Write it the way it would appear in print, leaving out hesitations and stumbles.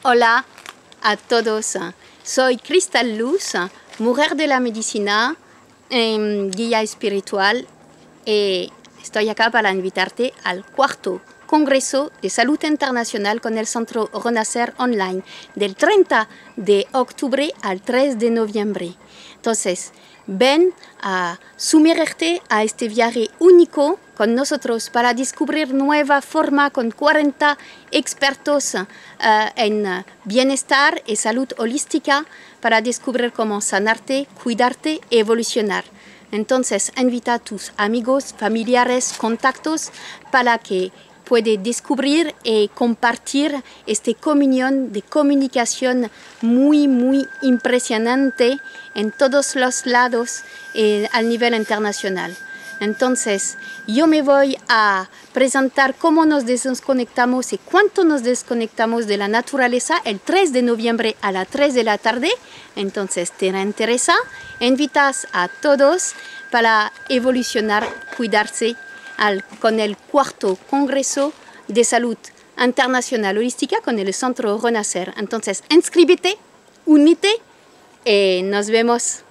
Hola a todos, soy Cristal Luz, mujer de la medicina, guía espiritual, y estoy acá para invitarte al cuarto Congreso de Salud Internacional con el Centro Renacer Online del 30 de octubre al 3 de noviembre. Entonces, ven a sumergirte a este viaje único con nosotros para descubrir nueva forma con 40 expertos en bienestar y salud holística para descubrir cómo sanarte, cuidarte y evolucionar. Entonces, invita a tus amigos, familiares, contactos para que puedan descubrir y compartir esta comunión de comunicación muy impresionante en todos los lados a nivel internacional. Entonces, yo me voy a presentar cómo nos desconectamos y cuánto nos desconectamos de la naturaleza el 3 de noviembre a las 3 de la tarde. Entonces, ¿te interesa? Invitas a todos para evolucionar, cuidarse con el cuarto Congreso de Salud Internacional Holística con el Centro Renacer. Entonces, inscríbete, únete y nos vemos.